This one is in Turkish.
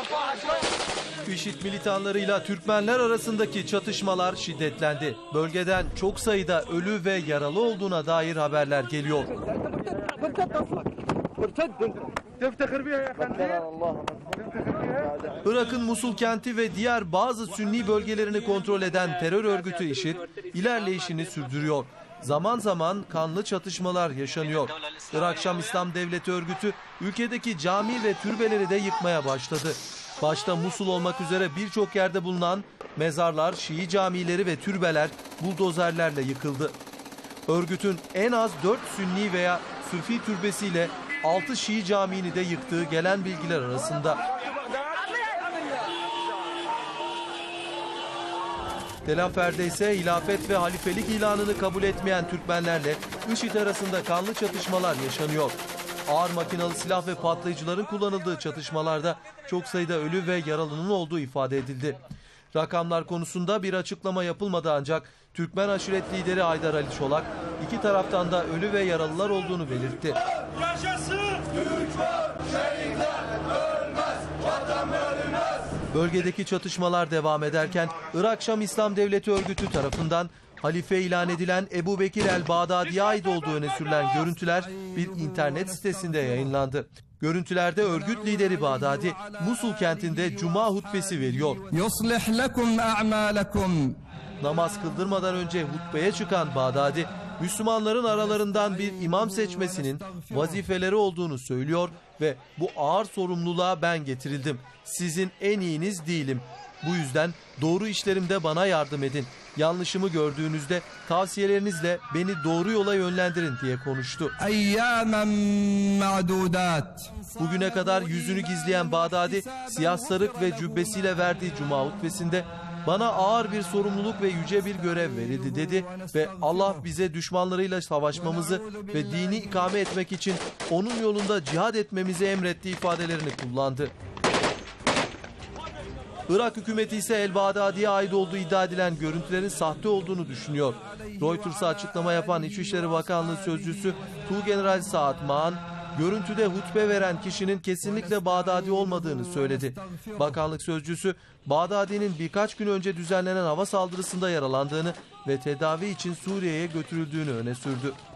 IŞİD militanlarıyla Türkmenler arasındaki çatışmalar şiddetlendi. Bölgeden çok sayıda ölü ve yaralı olduğuna dair haberler geliyor. Irak'ın Musul kenti ve diğer bazı Sünni bölgelerini kontrol eden terör örgütü IŞİD ilerleyişini sürdürüyor. Zaman zaman kanlı çatışmalar yaşanıyor. Irak Şam İslam Devleti örgütü ülkedeki cami ve türbeleri de yıkmaya başladı. Başta Musul olmak üzere birçok yerde bulunan mezarlar, Şii camileri ve türbeler buldozerlerle yıkıldı. Örgütün en az 4 Sünni veya Sufi türbesiyle 6 Şii camiini de yıktığı gelen bilgiler arasında. Tel Afer'de ise hilafet ve halifelik ilanını kabul etmeyen Türkmenlerle IŞİD arasında kanlı çatışmalar yaşanıyor. Ağır makinalı silah ve patlayıcıların kullanıldığı çatışmalarda çok sayıda ölü ve yaralının olduğu ifade edildi. Rakamlar konusunda bir açıklama yapılmadı ancak Türkmen aşiret lideri Haydar Ali Çolak iki taraftan da ölü ve yaralılar olduğunu belirtti. Yaşasın! Türkmen şehitler ölmez, vatan bölünmez. Bölgedeki çatışmalar devam ederken Irak Şam İslam Devleti örgütü tarafından halife ilan edilen Ebu Bekir el-Bağdadi'ye ait olduğu öne sürülen görüntüler bir internet sitesinde yayınlandı. Görüntülerde örgüt lideri Bağdadi, Musul kentinde Cuma hutbesi veriyor. Namaz kıldırmadan önce hutbeye çıkan Bağdadi, Müslümanların aralarından bir imam seçmesinin vazifeleri olduğunu söylüyor ve bu ağır sorumluluğa ben getirildim. Sizin en iyiniz değilim. Bu yüzden doğru işlerimde bana yardım edin. Yanlışımı gördüğünüzde tavsiyelerinizle beni doğru yola yönlendirin diye konuştu. Bugüne kadar yüzünü gizleyen Bağdadi, siyah sarık ve cübbesiyle verdiği Cuma hutbesinde bana ağır bir sorumluluk ve yüce bir görev verildi dedi ve Allah bize düşmanlarıyla savaşmamızı ve dini ikame etmek için onun yolunda cihad etmemizi emrettiği ifadelerini kullandı. Irak hükümeti ise el-Bağdadi'ye ait olduğu iddia edilen görüntülerin sahte olduğunu düşünüyor. Reuters'a açıklama yapan İçişleri Bakanlığı Sözcüsü Tuğgeneral Saad Maan, görüntüde hutbe veren kişinin kesinlikle Bağdadi olmadığını söyledi. Bakanlık Sözcüsü, Bağdadi'nin birkaç gün önce düzenlenen hava saldırısında yaralandığını ve tedavi için Suriye'ye götürüldüğünü öne sürdü.